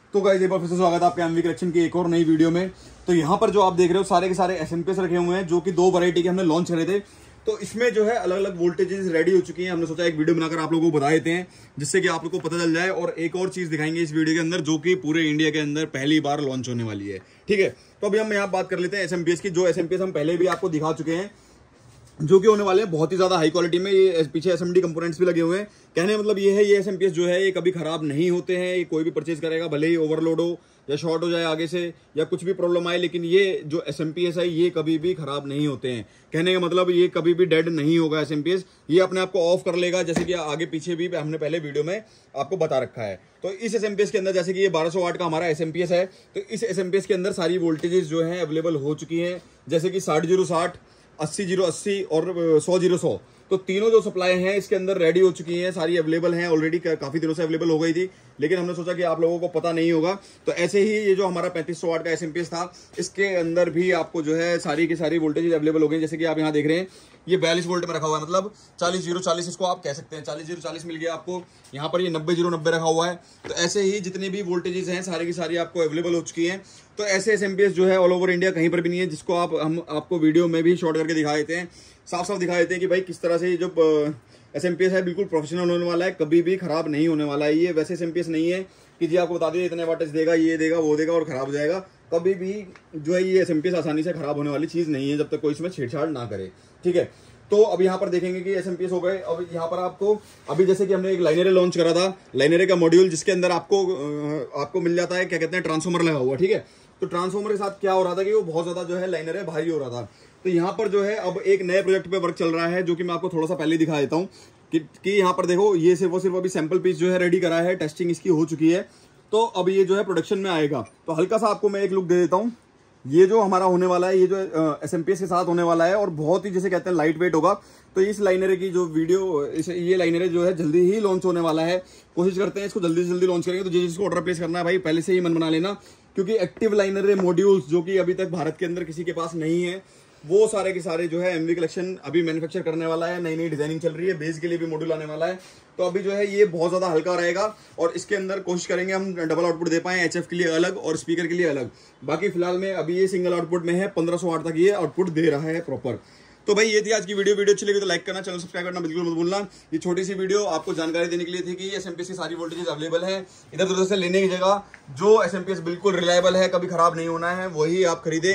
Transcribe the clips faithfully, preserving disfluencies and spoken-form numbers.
तो गाइस एक बार फिर से स्वागत है आपके एमवी कलेक्शन की एक और नई वीडियो में। तो यहाँ पर जो आप देख रहे हो सारे के सारे एसएमपीएस रखे हुए हैं, जो कि दो वैरायटी के हमने लॉन्च करे थे। तो इसमें जो है अलग अलग वोल्टेजेस रेडी हो चुकी हैं। हमने सोचा एक वीडियो बनाकर आप लोगों को बता देते हैं, जिससे कि आप लोगों को पता चल जाए। और एक और चीज दिखाएंगे इस वीडियो के अंदर, जो कि पूरे इंडिया के अंदर पहली बार लॉन्च होने वाली है। ठीक है, तो अभी हम यहाँ बात कर लेते हैं एसएमपीएस की। जो एसएमपीएस हम पहले भी आपको दिखा चुके हैं, जो कि होने वाले हैं बहुत ही ज्यादा हाई क्वालिटी में। ये पीछे एसएमडी कंपोनेंट्स भी लगे हुए हैं। कहने का मतलब ये है, ये एसएमपीएस जो है ये कभी खराब नहीं होते हैं। ये कोई भी परचेज करेगा, भले ही ओवरलोड हो या शॉर्ट हो जाए आगे से या कुछ भी प्रॉब्लम आए, लेकिन ये जो एसएमपीएस है ये कभी भी खराब नहीं होते हैं। कहने का मतलब ये कभी भी डेड नहीं होगा एसएमपीएस। ये अपने आप को ऑफ कर लेगा, जैसे कि आगे पीछे भी हमने पहले वीडियो में आपको बता रखा है। तो इस एसएमपीएस के अंदर, जैसे कि ये बारह सौ वाट का हमारा एसएमपीएस है, तो इस एसएमपीएस के अंदर सारी वोल्टेजेस जो है अवेलेबल हो चुकी हैं, जैसे कि साठ जीरो साठ, अस्सी जीरो अस्सी और सौ जीरो सौ। तो तीनों जो सप्लाई हैं इसके अंदर रेडी हो चुकी हैं, सारी अवेलेबल हैं। ऑलरेडी काफी दिनों से अवेलेबल हो गई थी, लेकिन हमने सोचा कि आप लोगों को पता नहीं होगा। तो ऐसे ही ये जो हमारा पैंतीस सौ वाट का एसएमपीएस था, इसके अंदर भी आपको जो है सारी की सारी वोल्टेज अवेलेबल हो गई। जैसे कि आप यहाँ देख रहे हैं, ये बयालीस वोल्ट में रखा हुआ है, मतलब चालीस जीरो चालीस इसको आप कह सकते हैं। चालीस जीरो चालीस मिल गया आपको। यहाँ पर ये नब्बे जीरो नब्बे रखा हुआ है। तो ऐसे ही जितनी भी वोल्टेजेस हैं सारी की सारी आपको अवेलेबल हो चुकी हैं। तो ऐसे एसएमपीएस जो है ऑल ओवर इंडिया कहीं पर भी नहीं है, जिसको आप हम आपको वीडियो में भी शॉर्ट करके दिखा देते हैं, साफ साफ दिखा देते हैं कि भाई किस तरह से जो एसएमपीएस है बिल्कुल प्रोफेशनल होने वाला है, कभी भी खराब नहीं होने वाला है। ये वैसे एसएमपीएस नहीं है कि जी आपको बता दिए इतने वाटेज देगा, ये देगा, वो देगा और खराब हो जाएगा। कभी भी जो है ये एसएमपीएस आसानी से खराब होने वाली चीज नहीं है, जब तक कोई इसमें छेड़छाड़ ना करे। ठीक है, तो अब यहाँ पर देखेंगे कि एसएमपीएस हो गए। अब यहाँ पर आपको अभी जैसे कि हमने एक लाइनरे लॉन्च करा था, लाइनरे का मॉड्यूल, जिसके अंदर आपको आपको मिल जाता है क्या कहते हैं ट्रांसफॉर्मर लगा हुआ। ठीक है, तो ट्रांसफॉर्मर के साथ क्या हो रहा था कि वो बहुत ज्यादा जो है लाइनरे भारी हो रहा था। तो यहाँ पर जो है अब एक नए प्रोजेक्ट पे वर्क चल रहा है, जो कि मैं आपको थोड़ा सा पहले दिखा देता हूँ कि, कि यहाँ पर देखो, ये सिर्फ और सिर्फ अभी सैंपल पीस जो है रेडी करा है, टेस्टिंग इसकी हो चुकी है। तो अब ये जो है प्रोडक्शन में आएगा। तो हल्का सा आपको मैं एक लुक दे देता हूँ। ये जो हमारा होने वाला है, ये जो एसएमपीएस के साथ होने वाला है, और बहुत ही जैसे कहते हैं लाइट वेट होगा। तो इस लाइनरे की जो वीडियो, इस ये लाइनरे जो है जल्दी ही लॉन्च होने वाला है। कोशिश करते हैं इसको जल्दी से जल्दी लॉन्च करेंगे। तो जिसको ऑर्डर प्लेस करना है भाई, पहले से ही मन बना लेना, क्योंकि एक्टिव लाइनरे मॉड्यूल्स जो कि अभी तक भारत के अंदर किसी के पास नहीं है, वो सारे के सारे जो है एमवी कलेक्शन अभी मैन्युफैक्चर करने वाला है। नई नई डिजाइनिंग चल रही है, बेस के लिए भी मॉड्यूल आने वाला है। तो अभी जो है ये बहुत ज्यादा हल्का रहेगा, और इसके अंदर कोशिश करेंगे हम डबल आउटपुट दे पाए, एचएफ के लिए अलग और स्पीकर के लिए अलग। बाकी फिलहाल में अभी ये सिंगल आउटपुट में है, पंद्रह सौ वाट तक ये आउटपुट दे रहा है प्रॉपर। तो भाई ये थी आज की वीडियो। वीडियो अच्छी लगी तो लाइक करना, चैनल सब्सक्राइब करना बिल्कुल मत भूलना। ये छोटी सी वीडियो आपको जानकारी देने के लिए थी कि एसएमपीएस की सारी वोल्टेजेस अवेलेबल है। इधर उधर से लेने की जगह जो एसएमपीएस बिल्कुल रिलायबल है, कभी खराब नहीं होना है, वही आप खरीदें।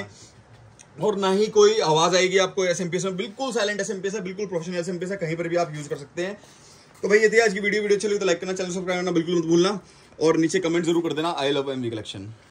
और ना ही कोई आवाज आएगी आपको एसएमपीएस में। बिल्कुल साइलेंट एसएमपीएस है, बिल्कुल प्रोफेशनल एसएमपीएस है, कहीं पर भी आप यूज कर सकते हैं। तो भाई ये थी आज की वीडियो। वीडियो अच्छी लगी तो लाइक करना, चैनल सब्सक्राइब करना बिल्कुल मत भूलना, और नीचे कमेंट जरूर कर देना आई लव एमवी कलेक्शन।